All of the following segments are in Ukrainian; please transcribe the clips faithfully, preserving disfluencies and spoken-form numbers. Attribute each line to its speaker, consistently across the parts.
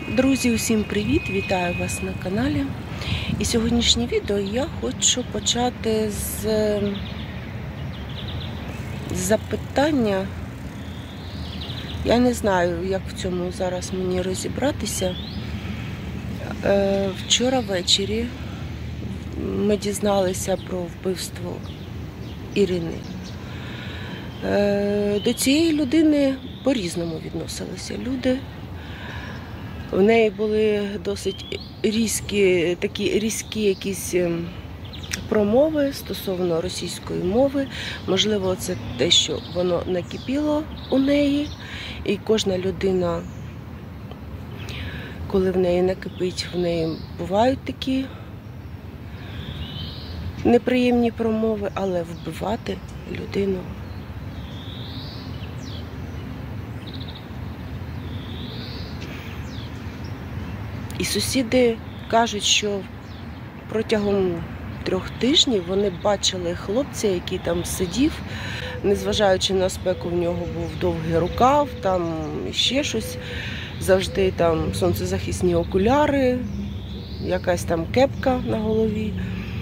Speaker 1: Друзі, усім привіт! Вітаю вас на каналі. І сьогоднішнє відео я хочу почати з, з запитання. Я не знаю, як в цьому зараз мені розібратися. Вчора ввечері ми дізналися про вбивство Ірини. До цієї людини по-різному відносилися люди. В неї були досить різкі, такі різкі якісь промови стосовно російської мови. Можливо, це те, що воно накипіло у неї. І кожна людина, коли в неї накипить, в неї бувають такі неприємні промови, але вбивати людину. І сусіди кажуть, що протягом трьох тижнів вони бачили хлопця, який там сидів, незважаючи на спеку, в нього був довгий рукав, там ще щось, завжди там сонцезахисні окуляри, якась там кепка на голові.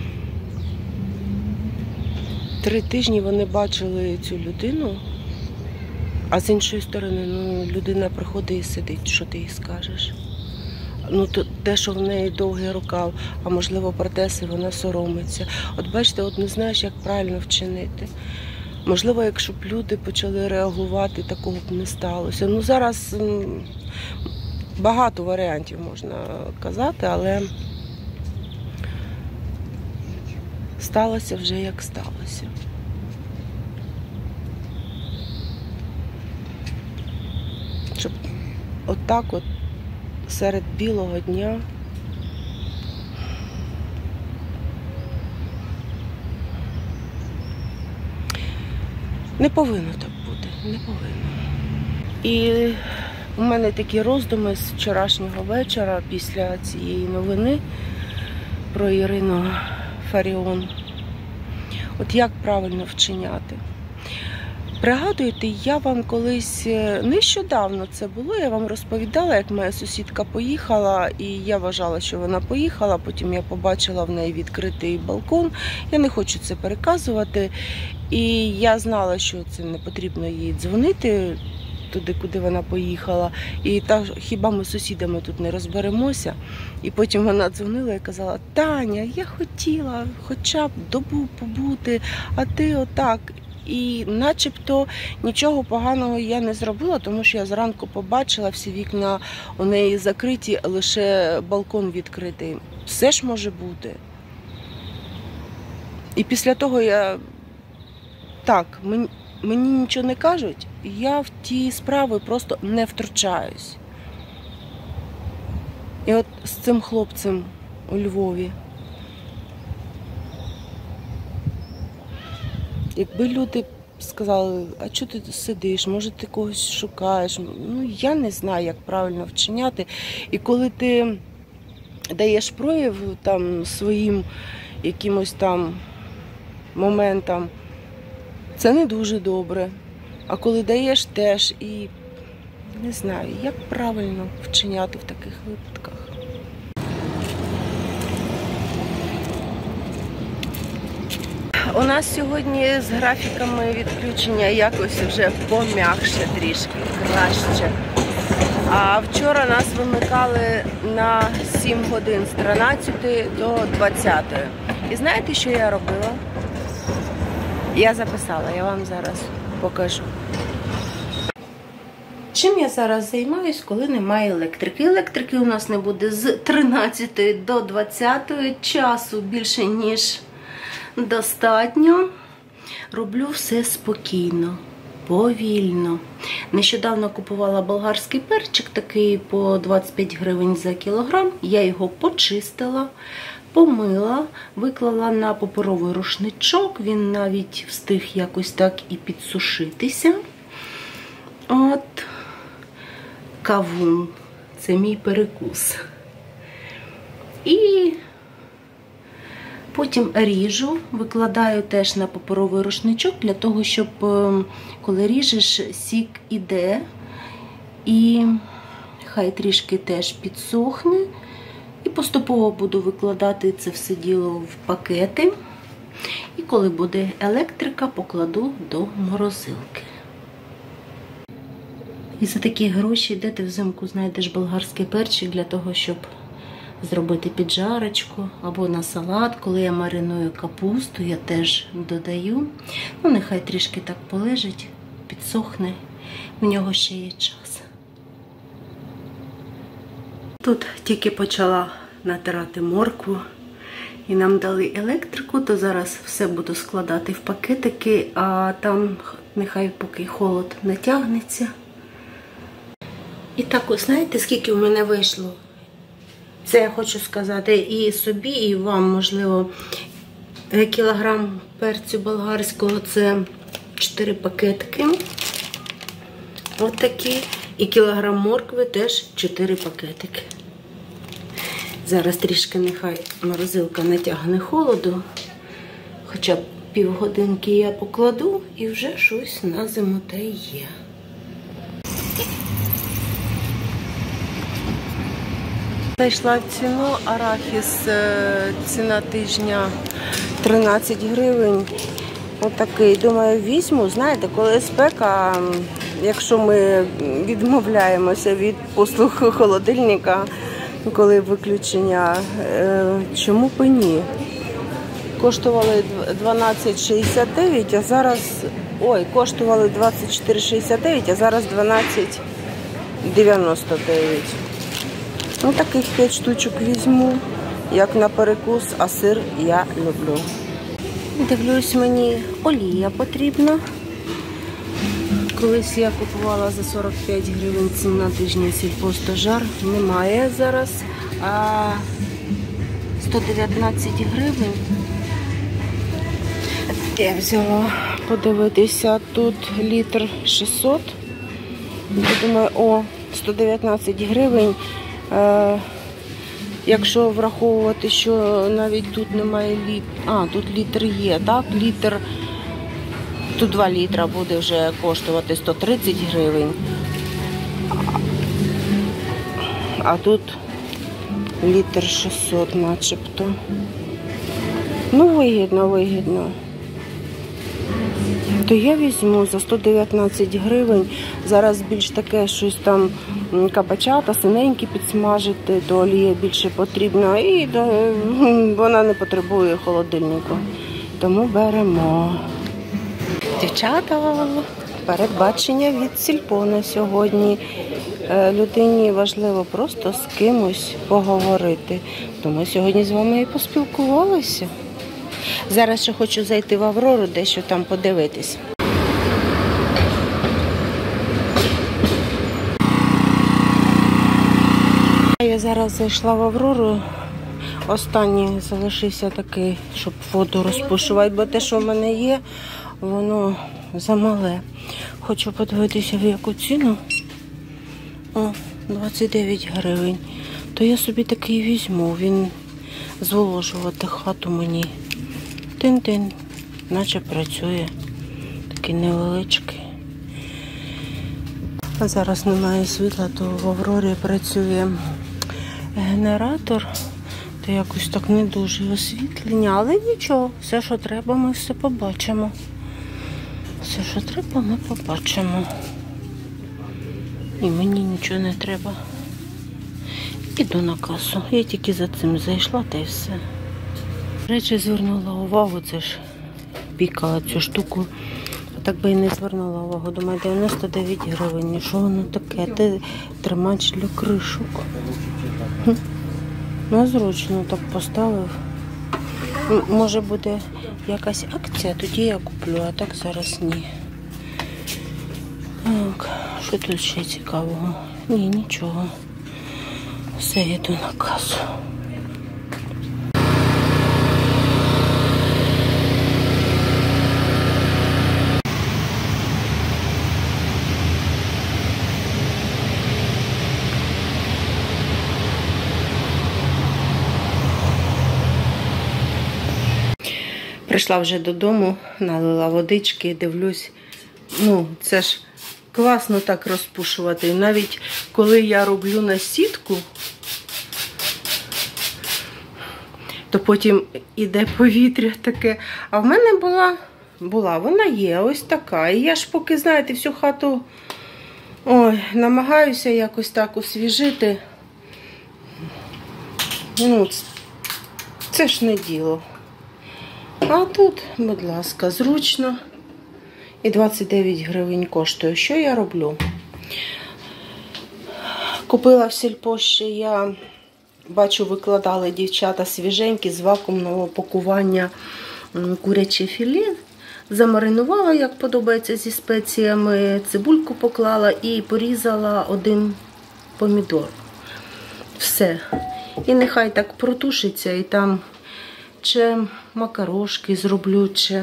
Speaker 1: Три тижні вони бачили цю людину, а з іншої сторони, ну, людина приходить і сидить, що ти їй скажеш? Ну, то те, що в неї довгий рукав, а можливо протези, вона соромиться. От бачите, от не знаєш, як правильно вчинити. Можливо, якщо б люди почали реагувати, такого б не сталося. Ну, зараз багато варіантів можна казати, але сталося вже як сталося. Щоб отак от серед білого дня не повинно так бути, не повинно. І у мене такі роздуми з вчорашнього вечора після цієї новини про Ірину Фаріон. От як правильно вчиняти? Пригадуєте, я вам колись, нещодавно це було, я вам розповідала, як моя сусідка поїхала, і я вважала, що вона поїхала, потім я побачила в неї відкритий балкон, я не хочу це переказувати, і я знала, що це не потрібно їй дзвонити туди, куди вона поїхала, і та, хіба ми з сусідами тут не розберемося, і потім вона дзвонила і казала: Таня, я хотіла хоча б добу побути, а ти отак. І начебто нічого поганого я не зробила, тому що я зранку побачила, всі вікна у неї закриті, лише балкон відкритий. Все ж може бути. І після того я... Так, мені, мені нічого не кажуть, я в ті справи просто не втручаюсь. І от з цим хлопцем у Львові. Якби люди сказали: а чого ти сидиш, може ти когось шукаєш? Ну, я не знаю, як правильно вчиняти. І коли ти даєш прояв там своїм якимось там моментам, це не дуже добре. А коли даєш теж, і не знаю, як правильно вчиняти в таких випадках. У нас сьогодні з графіками відключення якось вже пом'якше трішки, краще. А вчора нас вимикали на сім годин з тринадцятої до двадцятої. І знаєте, що я робила? Я записала, я вам зараз покажу. Чим я зараз займаюсь, коли немає електрики? Електрики у нас не буде з тринадцятої до двадцятої, часу більше, ніж достатньо. Роблю все спокійно, повільно. Нещодавно купувала болгарський перчик, такий по двадцять п'ять гривень за кілограм. Я його почистила, помила, виклала на паперовий рушничок. Він навіть встиг якось так і підсушитися. От, кавун. Це мій перекус. І потім ріжу, викладаю теж на паперовий рушничок, для того, щоб коли ріжеш, сік іде і нехай трішки теж підсохне. І поступово буду викладати це все діло в пакети. І коли буде електрика, покладу до морозилки. І за такі гроші, де ти взимку знайдеш болгарський перчик для того, щоб зробити піджарочку або на салат. Коли я мариную капусту, я теж додаю. Ну, нехай трішки так полежить, підсохне. В нього ще є час. Тут тільки почала натирати моркву. І нам дали електрику, то зараз все буду складати в пакетики, а там нехай поки холод натягнеться. І так, ось знаєте, скільки в мене вийшло? Це я хочу сказати і собі, і вам, можливо, кілограм перцю болгарського, це чотири пакетики. Ось такі. І кілограм моркви теж чотири пакетики. Зараз трішки нехай морозилка натягне холоду. Хоча б півгодинки я покладу і вже щось на зиму та й є. Зайшла в ціну арахіс, ціна тижня тринадцять гривень. Отакий, думаю, візьму. Знаєте, коли спека, якщо ми відмовляємося від послуг холодильника, коли виключення, чому б і ні? Коштували дванадцять шістдесят дев'ять, а зараз, ой, коштували двадцять чотири шістдесят дев'ять, а зараз дванадцять дев'яносто дев'ять. Ну, таких п'ять штучок візьму, як на перекус, а сир я люблю. Дивлюсь, мені олія потрібна. Колись я купувала за сорок п'ять гривень ціна тижня сільпостожар. Немає зараз, а сто дев'ятнадцять гривень. Я взяла подивитися, тут літр шістсот. Я думаю, о, сто дев'ятнадцять гривень. Е, якщо враховувати, що навіть тут немає літ... А, тут літр є, так? Літр... Тут два літра буде вже коштувати сто тридцять гривень. А тут літр шістсот начебто. Ну, вигідно, вигідно. То я візьму за сто дев'ятнадцять гривень. Зараз більш таке щось там кабачата, синенькі підсмажити, то олія більше потрібна. І вона не потребує холодильнику. Тому беремо. Дівчата, передбачення від Сільпо на сьогодні. Людині важливо просто з кимось поговорити. То ми сьогодні з вами і поспілкувалися. Зараз ще хочу зайти в Аврору, дещо там подивитись. Я зараз зайшла в Аврору. Останній залишився такий, щоб воду розпушувати, бо те, що в мене є, воно замале. Хочу подивитися, в яку ціну. О, двадцять дев'ять гривень. То я собі такий візьму. Він зволожувати хату мені. Тин-тин, наче працює. Такий невеличкий. А зараз немає світла, то в Аврорі працює генератор. То якось так не дуже освітлення, але нічого. Все, що треба, ми все побачимо. Все, що треба, ми побачимо. І мені нічого не треба. Іду на касу. Я тільки за цим зайшла, та й все. До речі, звернула увагу, це ж пікала цю штуку. Так би і не звернула увагу. Думаю, дев'яносто дев'ять гривень. Що воно таке? Це тримач для кришок. Ну, зручно так поставив. Може буде якась акція, тоді я куплю, а так зараз ні. Так, що тут ще цікавого? Ні, нічого. Все, йду на касу. Прийшла вже додому, налила водички, дивлюсь, ну, це ж класно так розпушувати. Навіть коли я роблю на сітку, то потім іде повітря таке. А в мене була, була, вона є ось така. І я ж поки, знаєте, всю хату ой, намагаюся якось так освіжити. Ну, це ж не діло. А тут, будь ласка, зручно. І двадцять дев'ять гривень коштує. Що я роблю? Купила в сільпо ще я, бачу, викладали дівчата свіженькі з вакуумного пакування куряче філе. Замаринувала, як подобається, зі спеціями, цибульку поклала і порізала один помідор. Все. І нехай так протушиться, і там чи макарошки зроблю, чи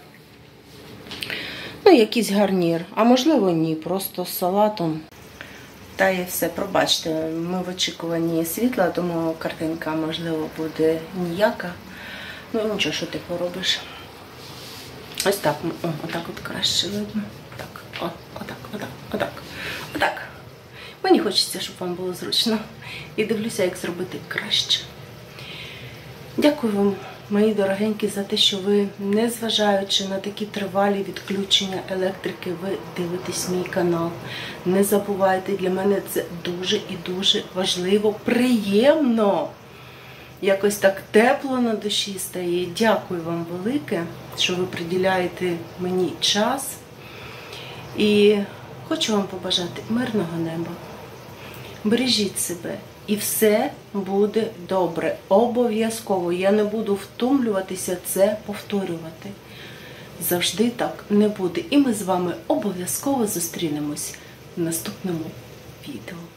Speaker 1: ну, якийсь гарнір. А можливо ні, просто з салатом. Та і все, пробачте, ми в очікуванні світла, тому картинка, можливо, буде ніяка. Ну, нічого, що ти поробиш. Ось так, о, отак от краще видно. Так, о, отак, отак, отак, отак. Мені хочеться, щоб вам було зручно. І дивлюся, як зробити краще. Дякую вам, мої дорогенькі, за те, що ви, незважаючи на такі тривалі відключення електрики, ви дивитесь мій канал. Не забувайте, для мене це дуже і дуже важливо, приємно. Якось так тепло на душі стає. Дякую вам велике, що ви приділяєте мені час. І хочу вам побажати мирного неба. Бережіть себе. І все буде добре. Обов'язково. Я не буду втомлюватися це повторювати. Завжди так не буде. І ми з вами обов'язково зустрінемось в наступному відео.